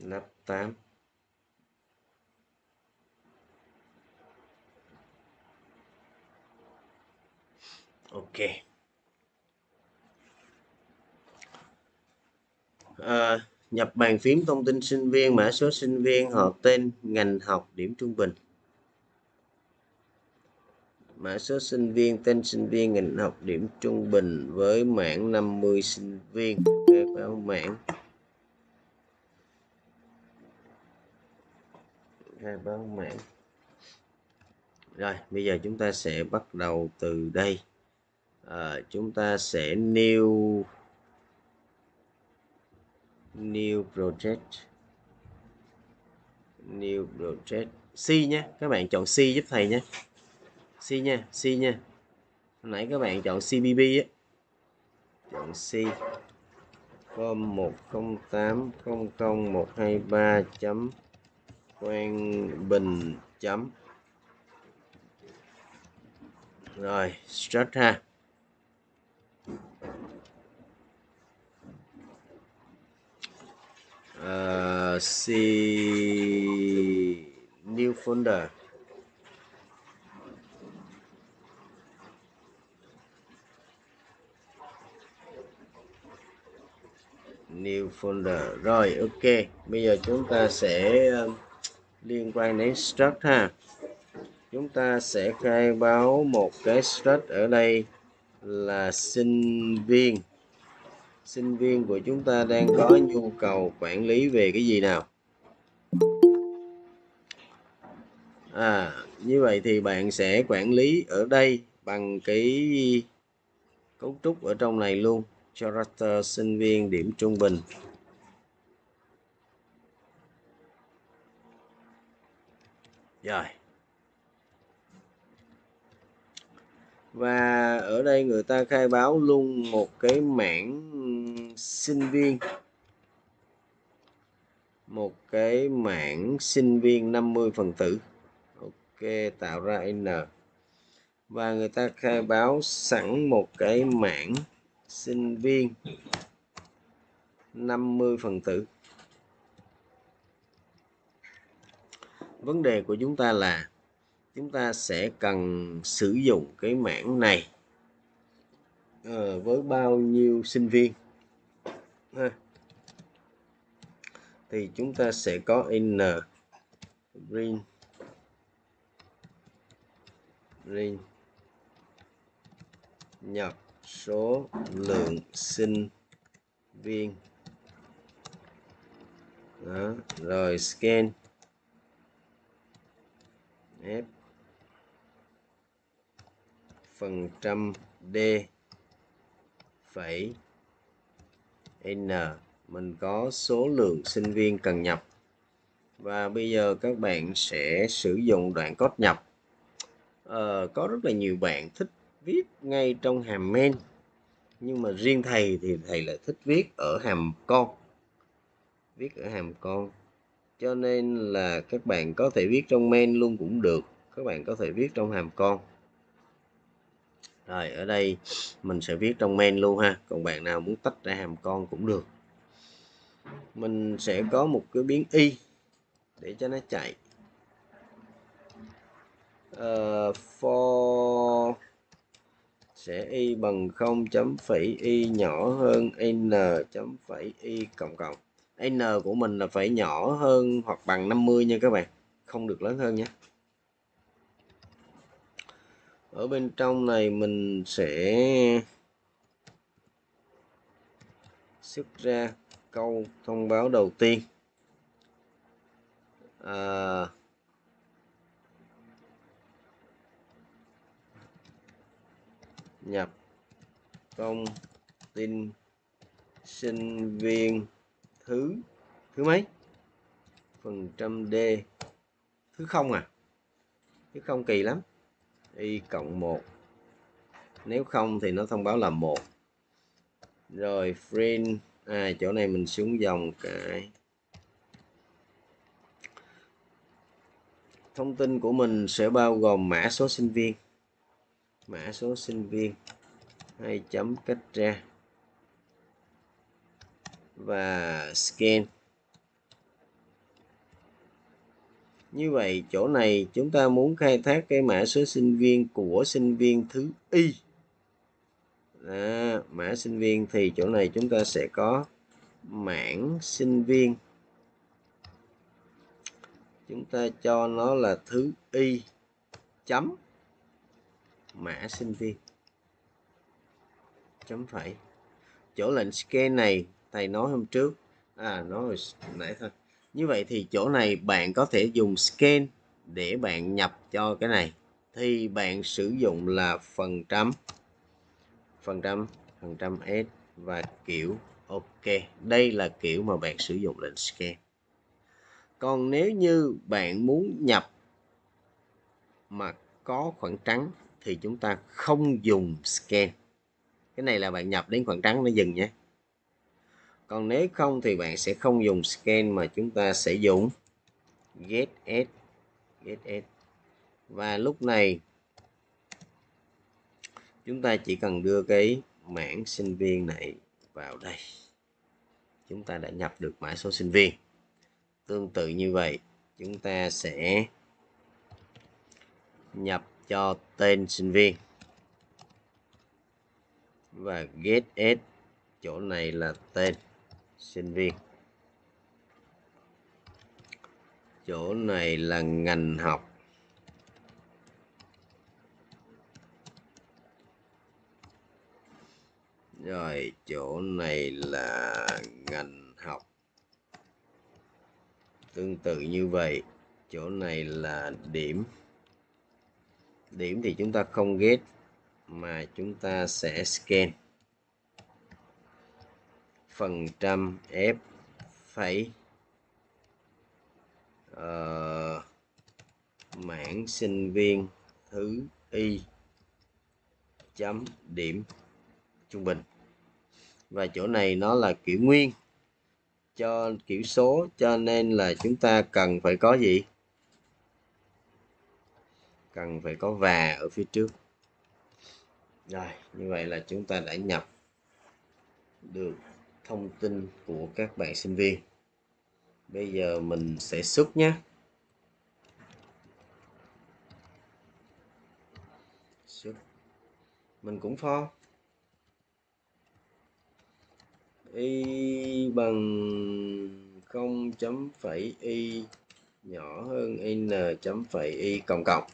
Lab 8. Ok. Nhập bàn phím thông tin sinh viên, mã số sinh viên, họ tên, ngành học, điểm trung bình. Mã số sinh viên, tên sinh viên, ngành học, điểm trung bình với mảng 50 sinh viên. Khai báo mảng. Khai báo mảng. Rồi, bây giờ chúng ta sẽ bắt đầu từ đây. Chúng ta sẽ new project. New project. C nhé, các bạn chọn C giúp thầy nhé. C nha, C nha. Hồi nãy các bạn chọn CBB á. Chọn C. Form 108000123 chấm Quang Bình chấm. Rồi, start ha. C new folder. New folder. Rồi, ok. Bây giờ chúng ta sẽ liên quan đến start ha. Chúng ta sẽ khai báo một cái start ở đây là sinh viên. Sinh viên của chúng ta đang có nhu cầu quản lý về cái gì nào? Như vậy thì bạn sẽ quản lý ở đây bằng cái cấu trúc ở trong này luôn. Character sinh viên, điểm trung bình. Rồi. Và ở đây người ta khai báo luôn một cái mảng sinh viên. Một cái mảng sinh viên 50 phần tử. Ok, tạo ra N. Và người ta khai báo sẵn một cái mảng sinh viên 50 phần tử. Vấn đề của chúng ta là chúng ta sẽ cần sử dụng cái mảng này với bao nhiêu sinh viên ha. Thì chúng ta sẽ có n ring nhập số lượng sinh viên. Đó, rồi scan f phần trăm d phẩy n. Mình có số lượng sinh viên cần nhập. Và bây giờ các bạn sẽ sử dụng đoạn code nhập. Có rất là nhiều bạn thích viết ngay trong hàm main, nhưng mà riêng thầy thì thầy lại thích viết ở hàm con. Viết ở hàm con. Cho nên là các bạn có thể viết trong main luôn cũng được. Các bạn có thể viết trong hàm con. Rồi ở đây mình sẽ viết trong main luôn ha. Còn bạn nào muốn tách ra hàm con cũng được. Mình sẽ có một cái biến y để cho nó chạy. For sẽ y bằng 0 chấm phẩy y nhỏ hơn n chấm phẩy y cộng cộng. N của mình là phải nhỏ hơn hoặc bằng 50 nha các bạn. Không được lớn hơn nhé. Ở bên trong này mình sẽ xuất ra câu thông báo đầu tiên. Nhập thông tin sinh viên thứ mấy? Phần trăm D. Thứ không à? Thứ không kỳ lắm. Y cộng 1. Nếu không thì nó thông báo là 1. Rồi friend. Chỗ này mình xuống dòng cái. Thông tin của mình sẽ bao gồm mã số sinh viên. Mã số sinh viên. 2 chấm cách ra. Và scan. Như vậy chỗ này chúng ta muốn khai thác cái mã số sinh viên của sinh viên thứ Y. Mã sinh viên thì chỗ này chúng ta sẽ có mảng sinh viên. Chúng ta cho nó là thứ Y chấm mã sinh viên chấm phẩy. Chỗ lệnh scan này thầy nói hôm trước, nói hồi nãy thôi. Như vậy thì chỗ này bạn có thể dùng scan để bạn nhập cho cái này, thì bạn sử dụng là phần trăm S và kiểu OK. Đây là kiểu mà bạn sử dụng lệnh scan. Còn nếu như bạn muốn nhập mà có khoảng trắng thì chúng ta không dùng scan. Cái này là bạn nhập đến khoảng trắng nó dừng nhé. Còn nếu không thì bạn sẽ không dùng scan mà chúng ta sẽ dùng get s. Và lúc này chúng ta chỉ cần đưa cái mảng sinh viên này vào đây. Chúng ta đã nhập được mã số sinh viên. Tương tự như vậy, chúng ta sẽ nhập cho tên sinh viên. Và get s, chỗ này là tên sinh viên. Chỗ này là ngành học. Rồi, chỗ này là ngành học. Tương tự như vậy, chỗ này là điểm. Điểm thì chúng ta không get mà chúng ta sẽ scan. Phần trăm F phẩy mảng sinh viên thứ Y chấm điểm trung bình. Và chỗ này nó là kiểu nguyên cho kiểu số, cho nên là chúng ta cần phải có gì? Cần phải có và ở phía trước. Rồi, như vậy là chúng ta đã nhập được thông tin của các bạn sinh viên. Bây giờ mình sẽ xuất nhé. Xuất. Mình cũng for y bằng 0 chấm phẩy y nhỏ hơn n chấm phẩy y cộng cộng.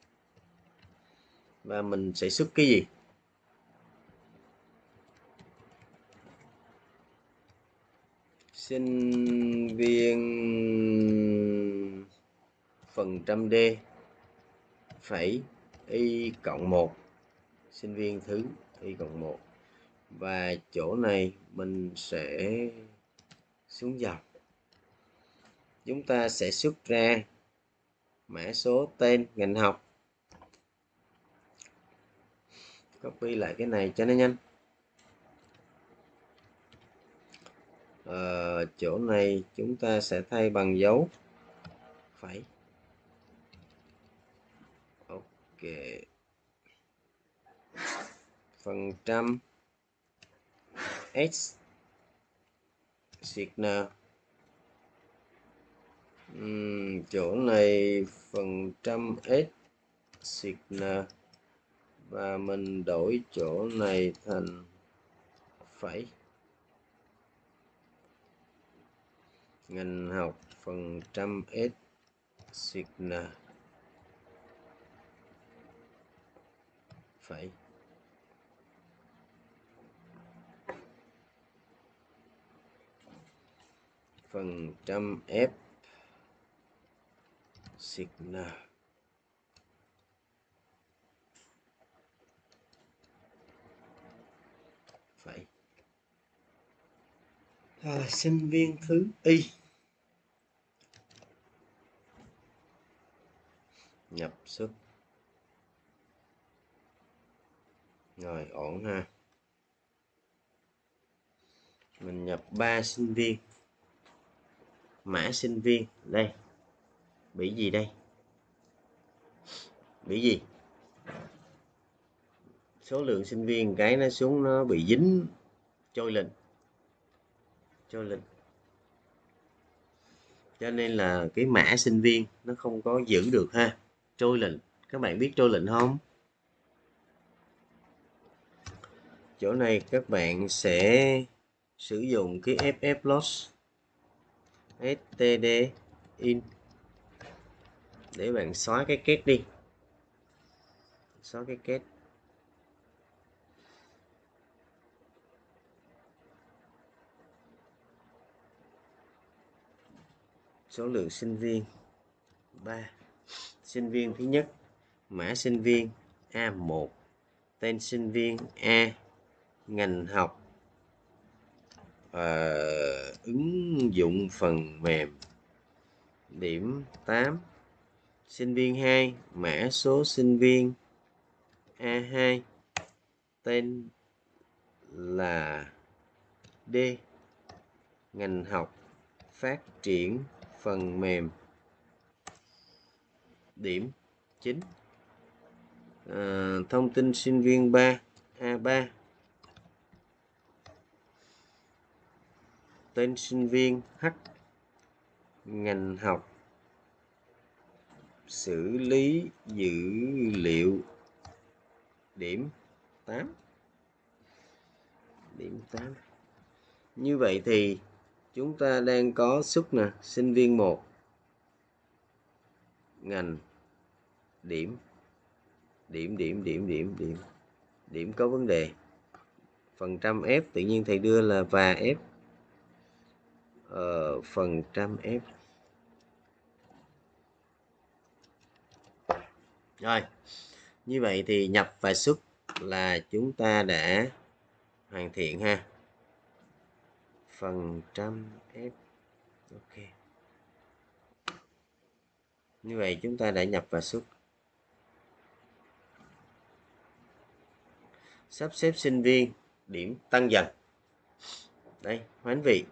Và mình sẽ xuất cái gì? Sinh viên phần trăm D phẩy y cộng 1. Sinh viên thứ y cộng 1. Và chỗ này mình sẽ xuống dòng. Chúng ta sẽ xuất ra mã số tên ngành học. Copy lại cái này cho nó nhanh. Chỗ này chúng ta sẽ thay bằng dấu phẩy. OK. Phần trăm S sign. Chỗ này phần trăm S sign và mình đổi chỗ này thành phẩy. Ngành học phần trăm S sign phẩy. Phần trăm F sign phẩy. Sinh viên thứ Y. Nhập xuất. Rồi, ổn ha. Mình nhập 3 sinh viên. Mã sinh viên đây. Bị gì đây? Bị gì? Số lượng sinh viên cái nó xuống nó bị dính trôi lên. cho nên là cái mã sinh viên nó không có giữ được ha. Trôi lệnh, các bạn biết trôi lệnh không? Chỗ này các bạn sẽ sử dụng cái FF loss std in để bạn xóa cái kết đi, xóa cái kết. Số lượng sinh viên 3. Sinh viên thứ nhất, mã sinh viên A1, tên sinh viên A, ngành học ứng dụng phần mềm, điểm 8. Sinh viên 2, mã số sinh viên A2, tên là D, ngành học phát triển phần mềm, điểm 9. Thông tin sinh viên 3 A3, tên sinh viên H, ngành học xử lý dữ liệu, điểm 8. Điểm 8. Như vậy thì chúng ta đang có suất nè, sinh viên 1, ngành, điểm có vấn đề. Phần trăm F tự nhiên thầy đưa là và F, phần trăm F. Rồi, như vậy thì nhập và xuất là chúng ta đã hoàn thiện ha. Phần trăm F. Ok. Như vậy chúng ta đã nhập và xuất. Sắp xếp sinh viên, điểm tăng dần. Đây, hoán vị.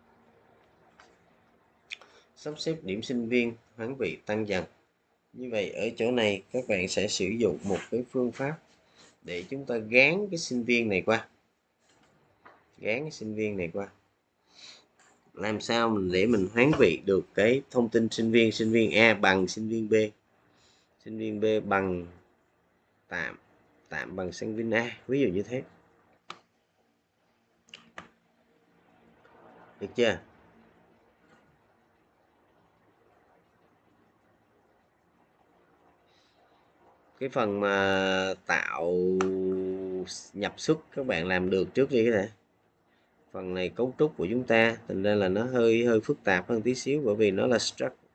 Sắp xếp điểm sinh viên, hoán vị tăng dần. Như vậy ở chỗ này các bạn sẽ sử dụng một cái phương pháp để chúng ta gán cái sinh viên này qua. Gán cái sinh viên này qua. Làm sao để mình hoán vị được cái thông tin sinh viên A bằng sinh viên B. Sinh viên B bằng tạm bằng sinh viên A, ví dụ như thế. Được chưa? Cái phần mà tạo nhập xuất các bạn làm được trước đi cái này. Phần này cấu trúc của chúng ta thành ra là nó hơi phức tạp hơn tí xíu, bởi vì nó là struct